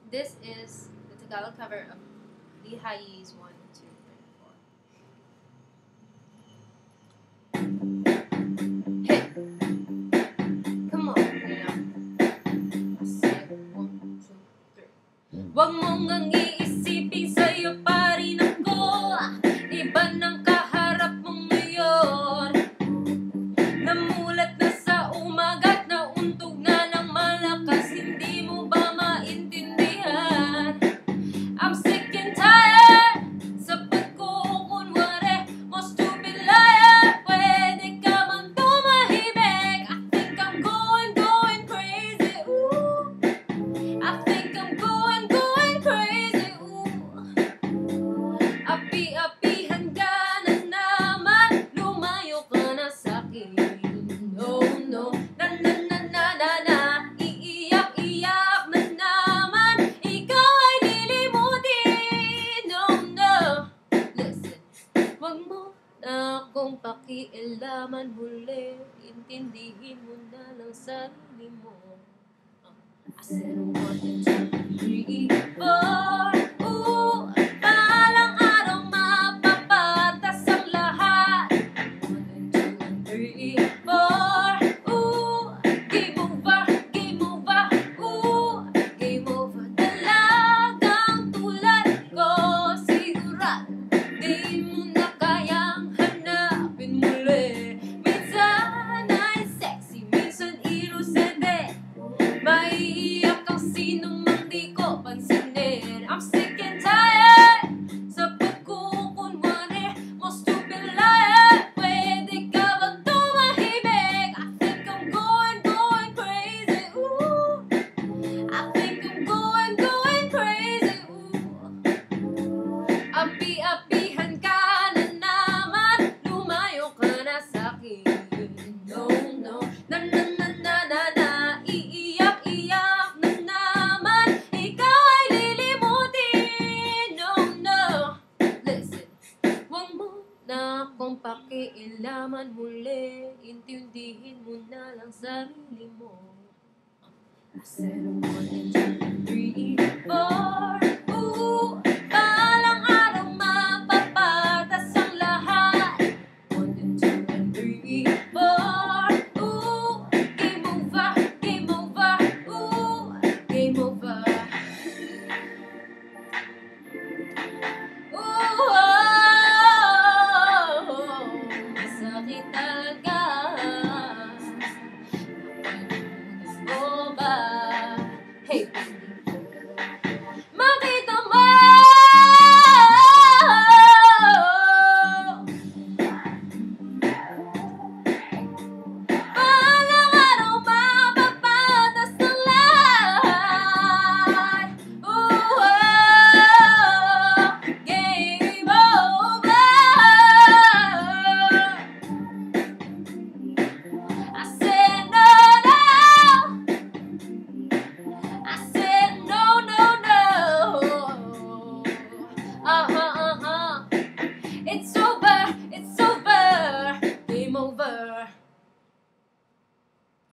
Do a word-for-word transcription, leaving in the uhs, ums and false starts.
This is the Tagalog cover of Lee Hai's one, two, three, four. Hey! Come on, yeah. I said one, two, three. Wag mong ang iisipin sa'yo pa rin ako. Iba ng kaharap mong ngayon. Namulat na sa umagat, nauntog na ng malakas. Hindi mo ba maintindihan? I'm sick and tired sa pagkukunwari mo, stupid liar. Pwede ka man tumahimik. I think I'm going, going crazy, ooh. I think I'm going, going crazy, ooh. Api-apihan ka na naman, lumayo ka na sa'kin. No, no, na na na na na na. Iiyak-iyak na naman, ikaw ay lilimutin. No, no, listen. Wag mo na akong pakialaman muli. Intindihin mo na lang sarili mo. I said one and two, three, four. Ooh, balang araw mapapatas ang lahat. One and two and three, four. Ooh, game over, game over. Ooh, game over. Dalagang tulad ko, sigurado di mo na kayang hanapin muli. Minsan ay sexy, minsan inosente. Maiiyak ang sino mang di ko pansinin. I'm sick and tired sa pagkukunwari mo, stupid liar. Pwede ka bang tumahimik? I think I'm going, going crazy, ooh. I think I'm going, going crazy, ooh. Api-apihan ka na naman, lumayo ka na sa'kin. No, no, na na na na na na. Iiyak-iyak na naman, ikaw ay lilimutin. No, no, listen. Huwag mo na akong pakialaman muli. Intindihin mo na lang sarili mo. I said one and two,